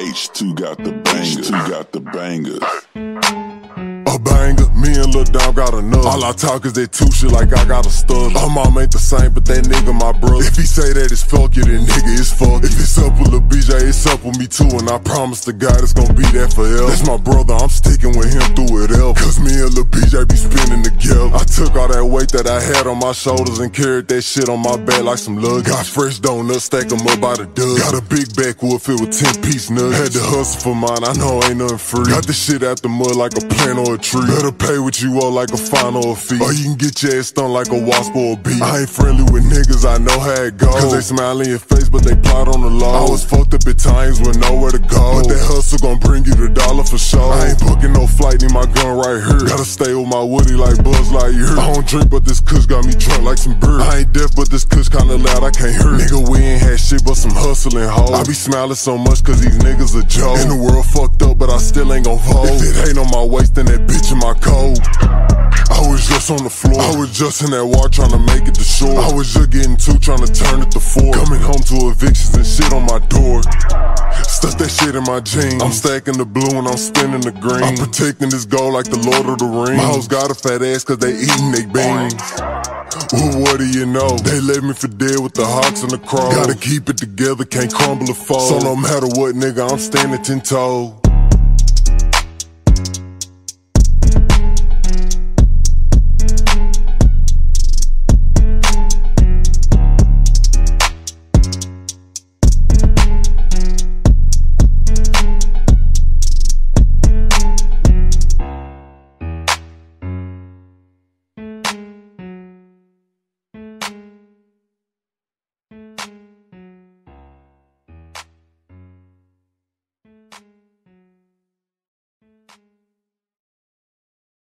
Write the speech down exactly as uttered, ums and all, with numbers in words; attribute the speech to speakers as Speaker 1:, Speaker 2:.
Speaker 1: H two got the bangers. H two got the bangers.
Speaker 2: A banger, me and Lil Dom got enough. All I talk is that two shit like I got a stutter. Our mom ain't the same, but that nigga my brother. If he say that it's fuck you, then nigga it's fuck. If it's up with Lil B J, it's up with me too. And I promise to God it's gon' be that forever. That's my brother, I'm sticking with him through it ever. Cause me and Lil B J be spinning together. I took all that weight that I had on my shoulders and carried that shit on my back like some luggage. Got fresh donuts, stack them up by the dozen. Got a big backwood filled with ten piece nuggets. Had to hustle for mine, I know ain't nothing free. Got this shit out the mud like a plant or a tree. Better pay what you owe like a fine or a fee. Or you can get your ass stung like a wasp or a bee. I ain't friendly with niggas, I know how it goes. Cause they smile in your face, but they plot on the low. I was fucked up at times with nowhere to go. But that hustle gon' bring you the dollar for sure. I ain't booking no flight, need my gun right here. Gotta stay with my woody like Buzz Lightyear. I don't drink, but this kush got me drunk like some beer. I ain't deaf, but this kush kinda loud, I can't hear. Nigga, we ain't had shit but some hustling hoes. I be smiling so much cause these niggas a joke. And the world fucked up, but I still ain't gon' fold. If it ain't on my waist, then that bitch in my coat. I was just on the floor, I was just in that war trying to make it to shore. I was just getting two, trying to turn it to four. Coming home to evictions and shit on my door. Stuck that shit in my jeans. I'm stacking the blue and I'm spinning the green. I'm protecting this gold like the Lord of the Rings. My hoes got a fat ass cause they eating they beans. Well, what do you know? They left me for dead with the hawks and the crows. Gotta keep it together, can't crumble or fold. So no matter what, nigga, I'm standing ten toes.